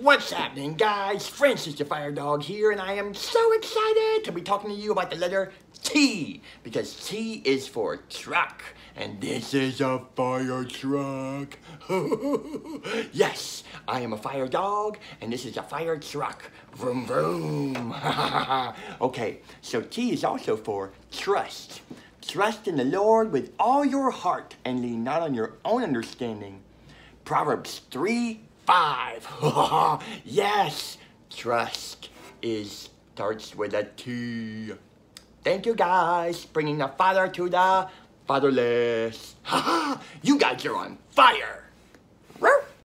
What's happening, guys? Francis the Fire Dog here, and I am so excited to be talking to you about the letter T, because T is for truck, and this is a fire truck. Yes, I am a fire dog, and this is a fire truck. Vroom, vroom. Okay, so T is also for trust. Trust in the Lord with all your heart, and lean not on your own understanding. Proverbs 3:5. Yes, trust starts with a T. Thank you, guys, bringing the father to the fatherless. You guys are on fire.